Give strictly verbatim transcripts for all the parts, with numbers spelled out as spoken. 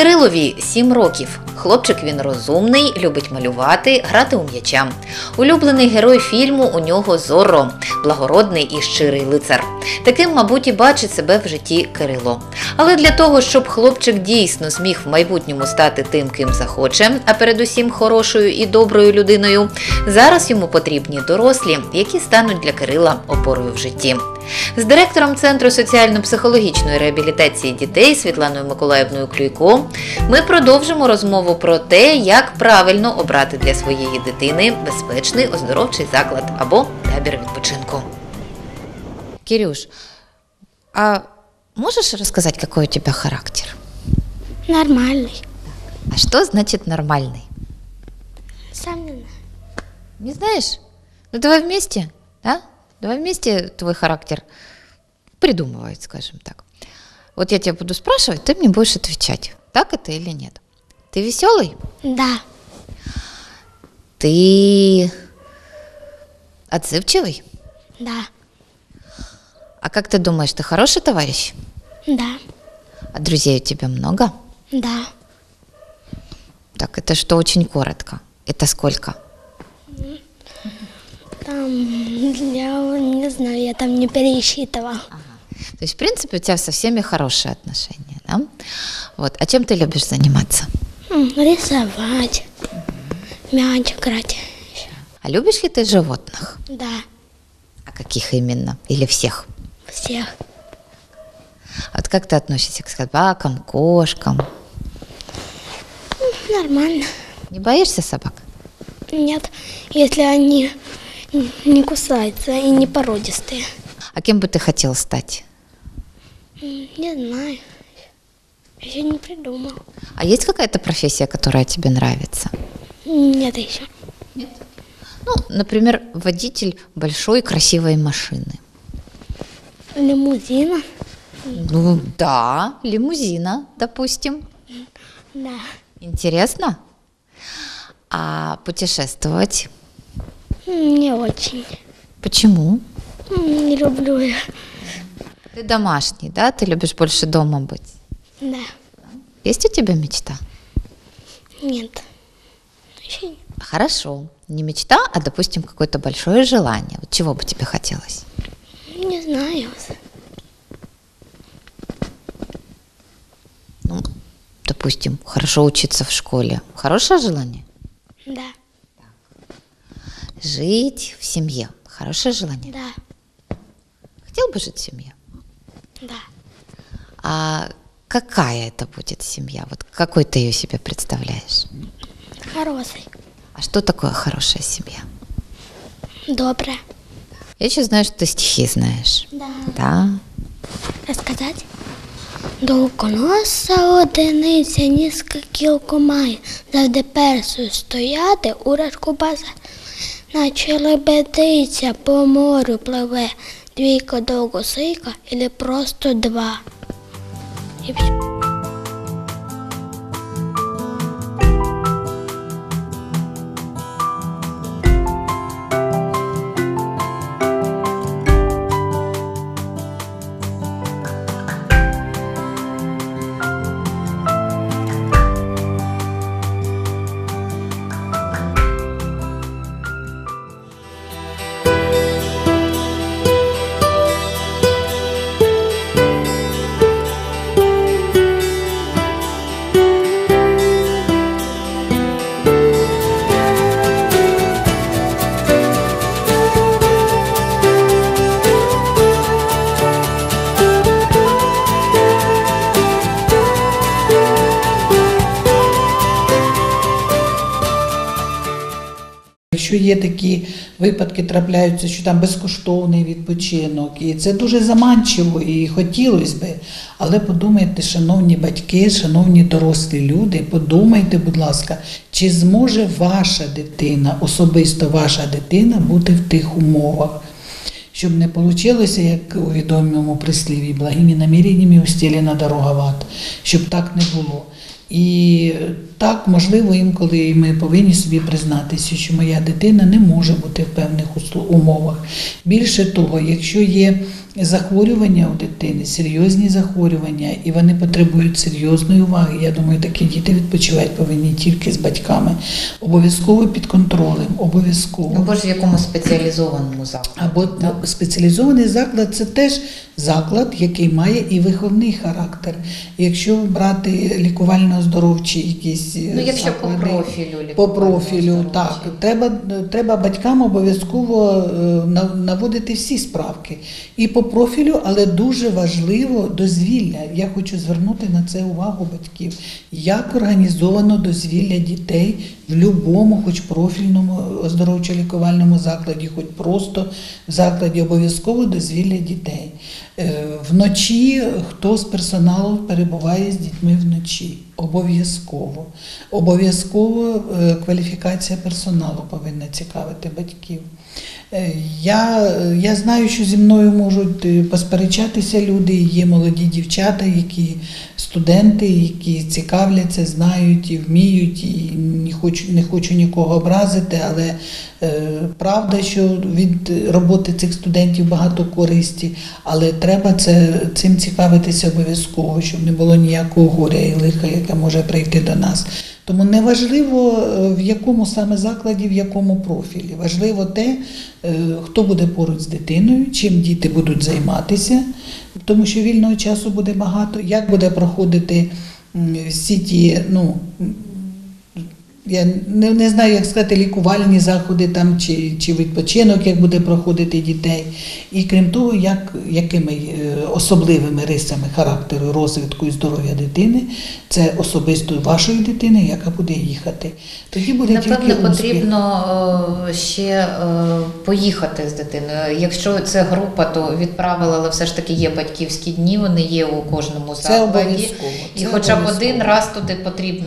Кирилові сім років. Хлопчик він розумний, любить малювати, грати у м'яча. Улюблений герой фільму у нього Зорро – благородний і щирий лицар. Таким, мабуть, і бачить себе в житті Кирило. Але для того, щоб хлопчик дійсно зміг в майбутньому стати тим, ким захоче, а передусім хорошою і доброю людиною, зараз йому потрібні дорослі, які стануть для Кирила опорою в житті. З директором Центру соціально-психологічної реабілітації дітей Світланою Миколаївною Клюйко ми продовжимо розмову про те, як правильно обрати для своєї дитини безпечний оздоровчий заклад або табір відпочинку. Кирюш, а можешь рассказать, какой у тебя характер? Нормальный. А что значит нормальный? Сам не знаю. Не знаешь? Ну давай вместе, а? Давай вместе твой характер придумывать, скажем так. Вот я тебя буду спрашивать, ты мне будешь отвечать, так это или нет. Ты веселый? Да. Ты отзывчивый? Да. А как ты думаешь, ты хороший товарищ? Да. А друзей у тебя много? Да. Так, это что очень коротко. Это сколько? Там, я не знаю, я там не пересчитывала. Ага. То есть, в принципе, у тебя со всеми хорошие отношения, да? Вот. А чем ты любишь заниматься? М, Рисовать, мяч играть. А любишь ли ты животных? Да, А каких именно? Или всех? всех. А вот как ты относишься к собакам, кошкам? Нормально. Не боишься собак? Нет, если они не кусаются и не породистые. А кем бы ты хотел стать? М, Не знаю. Еще не придумал. А есть какая-то профессия, которая тебе нравится? Нет еще. Ну, например, водитель большой красивой машины. Лимузина. Ну да, лимузина, допустим. Да. Интересно? А путешествовать? М, Не очень. Почему? М, Не люблю я. Ты домашний, да? Ты любишь больше дома быть. Да. Есть у тебя мечта? Нет. Еще нет. Хорошо. Не мечта, а, допустим, какое-то большое желание. Вот чего бы тебе хотелось? Не знаю. Ну, допустим, хорошо учиться в школе. Хорошее желание? Да. Жить в семье. Хорошее желание? Да. Хотел бы жить в семье? Да. А какая это будет семья? Вот какой ты ее себе представляешь? Хороший. А что такое хорошая семья? Добрая. Я еще знаю, что ты стихи знаешь. Да. Да? Розказати? Довгоноса одиниця, низька кілку має, завжди персою стояти у рашку база. Наче лебедиця по морю пливе, двійка довгосика, або просто два. І все. Якщо є такі випадки, трапляються, що там безкоштовний відпочинок, і це дуже заманчиво і хотілося би, але подумайте, шановні батьки, шановні дорослі люди, подумайте, будь ласка, чи зможе ваша дитина, особисто ваша дитина бути в тих умовах, щоб не вийшло, як у відомому прислів'ї, благими наміреннями устелена дорога в ад, щоб так не було. І так, можливо, інколи ми повинні собі признатися, що моя дитина не може бути в певних умовах. Більше того, якщо є захворювання у дитини, серйозні захворювання, і вони потребують серйозної уваги. Я думаю, такі діти відпочивати повинні тільки з батьками. Обов'язково під контролем, обов'язково. Або ж в якомусь спеціалізованому закладі. Або спеціалізований заклад – це теж заклад, який має і виховний характер. Якщо брати лікувально-оздоровчі якісь Ну, якщо заклади, по профілю по профілю, так, треба, треба батькам обов'язково е, наводити всі справки. І по профілю, але дуже важливо дозвілля. Я хочу звернути на це увагу батьків. Як організовано дозвілля дітей в будь-якому, хоч профільному оздоровчо-лікувальному закладі, хоч просто в закладі, обов'язково дозвілля дітей. Вночі хто з персоналу перебуває з дітьми вночі? Обов'язково. Обов'язково кваліфікація персоналу повинна цікавити батьків. Я, я знаю, що зі мною можуть посперечатися люди, є молоді дівчата, які студенти, які цікавляться, знають і вміють, і не хочу, не хочу нікого образити, але е, правда, що від роботи цих студентів багато користі, але треба це, цим цікавитися обов'язково, щоб не було ніякого горя і лиха, яке може прийти до нас. Тому не важливо, в якому саме закладі, в якому профілі. Важливо те, хто буде поруч з дитиною, чим діти будуть займатися, тому що вільного часу буде багато, як буде проходити всі ті, ну, я не, не знаю, як сказати, лікувальні заходи там, чи, чи відпочинок, як буде проходити дітей. І крім того, як, якими особливими рисами характеру, розвитку і здоров'я дитини, це особисто вашої дитини, яка буде їхати. Тоді буде Напевно, тільки успіх. потрібно ще поїхати з дитиною. Якщо це група, то відправили, але все ж таки є батьківські дні, вони є у кожному закладі. Це обов'язково. І Це хоча б обов'язково. один раз туди потрібно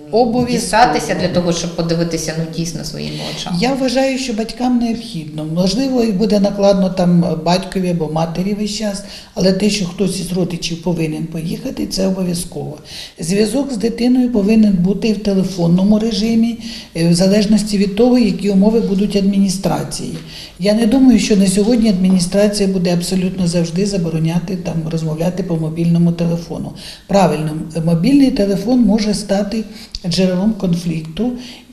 дістатися для того, щоб подивитися, ну, дійсно своїми очами. Я вважаю, що батькам необхідно. Можливо, і буде накладно там батькові або матері весь час, але те, що хтось із родичів повинен поїхати, це обов'язково. Зв'язок з дитиною повинен бути в телефонному режимі, в залежності від того, які умови будуть адміністрації. Я не думаю, що на сьогодні адміністрація буде абсолютно завжди забороняти там розмовляти по мобільному телефону. Правильно, мобільний телефон може стати джерелом конфлікту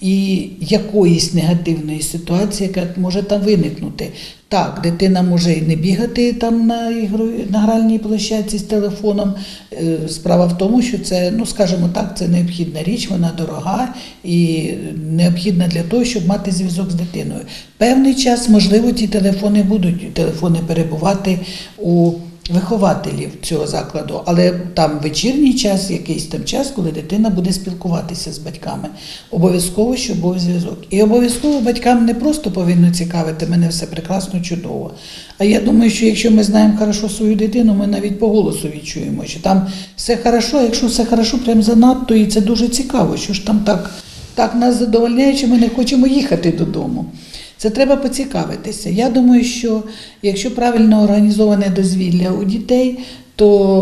і якоїсь негативної ситуації, яка може там виникнути. Так, дитина може і не бігати там на ігру, на гральній площадці з телефоном. Справа в тому, що це, ну скажімо так, це необхідна річ, вона дорога і необхідна для того, щоб мати зв'язок з дитиною. Певний час, можливо, ті телефони будуть, телефони перебувати у вихователів цього закладу, але там вечірній час, якийсь там час, коли дитина буде спілкуватися з батьками. Обов'язково, щоб був зв'язок. І обов'язково батькам не просто повинно цікавити, мене все прекрасно, чудово. А я думаю, що якщо ми знаємо хорошо свою дитину, ми навіть по голосу відчуємо, що там все хорошо, а якщо все хорошо, прям занадто, і це дуже цікаво, що ж там так, так нас задовольняє, що ми не хочемо їхати додому. Це треба поцікавитися. Я думаю, що якщо правильно організоване дозвілля у дітей, то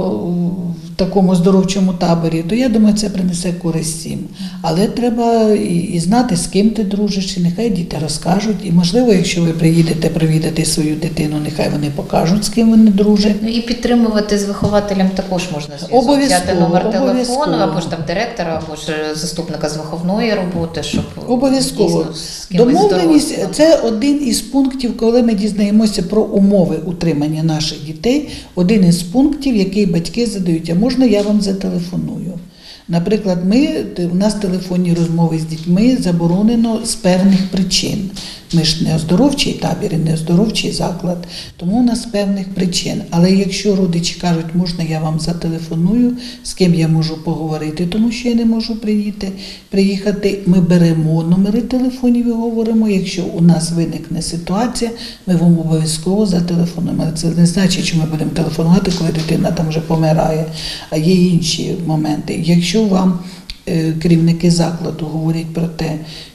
в такому оздоровчому таборі, то я думаю, це принесе користь всім. Але треба і, і знати, з ким ти дружиш, і нехай діти розкажуть. І можливо, якщо ви приїдете провідати свою дитину, нехай вони покажуть, з ким вони дружать. Ну і підтримувати з вихователем також можна зв'язок. Обов'язково, Взяти номер обов'язково. телефону, або ж там директора, або ж заступника з виховної роботи, щоб Обов'язково. дійсно з кимось Домовленість дорослим. – це один із пунктів, коли ми дізнаємося про умови утримання наших дітей, один із пунктів, який батьки задають, а можна я вам зателефоную? Наприклад, ми, у нас телефонні розмови з дітьми заборонено з певних причин. Ми ж не оздоровчий табір, і не оздоровчий заклад, тому у нас з певних причин. Але якщо родичі кажуть, можна я вам зателефоную, з ким я можу поговорити, тому що я не можу приїхати, приїхати, ми беремо номери телефонів і говоримо, якщо у нас виникне ситуація, ми вам обов'язково зателефонуємо. Але це не значить, що ми будемо телефонувати, коли дитина там вже помирає, а є інші моменти. Якщо вам е, керівники закладу говорять про те,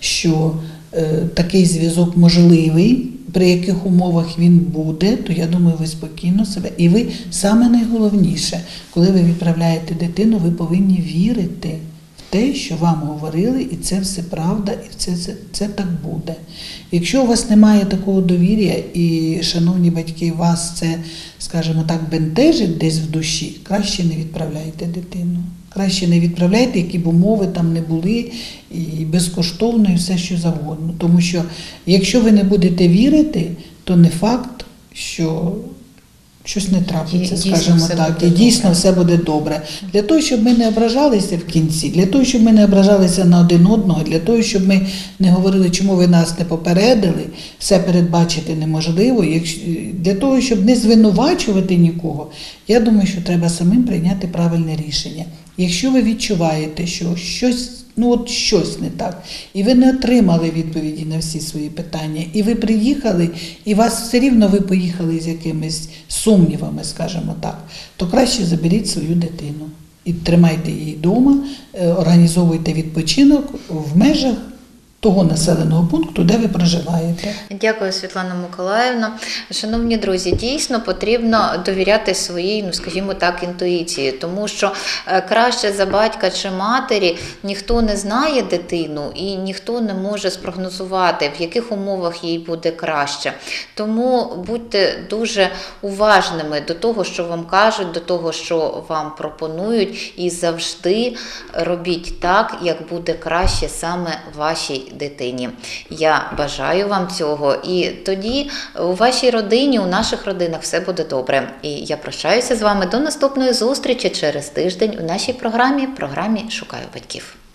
що такий зв'язок можливий, при яких умовах він буде, то я думаю, ви спокійно себе. І ви, саме найголовніше, коли ви відправляєте дитину, ви повинні вірити в те, що вам говорили, і це все правда, і це, це, це так буде. Якщо у вас немає такого довір'я, і, шановні батьки, вас це, скажімо так, бентежить десь в душі, краще не відправляйте дитину. Краще не відправляйте, які б умови там не були, і безкоштовно, і все, що завгодно. Тому що, якщо ви не будете вірити, то не факт, що щось не трапиться, скажімо так, і дійсно все буде добре. Для того, щоб ми не ображалися в кінці, для того, щоб ми не ображалися на один одного, для того, щоб ми не говорили, чому ви нас не попередили, все передбачити неможливо, для того, щоб не звинувачувати нікого, я думаю, що треба самим прийняти правильне рішення. Якщо ви відчуваєте, що щось, ну от щось не так, і ви не отримали відповіді на всі свої питання, і ви приїхали, і вас все рівно ви поїхали з якимись сумнівами, скажімо так, то краще заберіть свою дитину і тримайте її вдома, організовуйте відпочинок в межах того населеного пункту, де ви проживаєте. Дякую, Світлана Миколаївна. Шановні друзі, дійсно потрібно довіряти своїй, ну скажімо так, інтуїції, тому що краще за батька чи матері ніхто не знає дитину і ніхто не може спрогнозувати, в яких умовах їй буде краще. Тому будьте дуже уважними до того, що вам кажуть, до того, що вам пропонують, і завжди робіть так, як буде краще саме вашій дитині. Я бажаю вам цього, і тоді у вашій родині, у наших родинах все буде добре. І я прощаюся з вами до наступної зустрічі через тиждень у нашій програмі, програмі «Шукаю батьків».